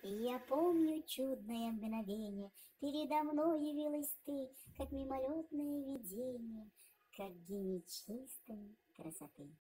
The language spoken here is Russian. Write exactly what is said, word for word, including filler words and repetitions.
И я помню чудное мгновение, передо мной явилась ты, как мимолетное видение, как гений чистой красоты.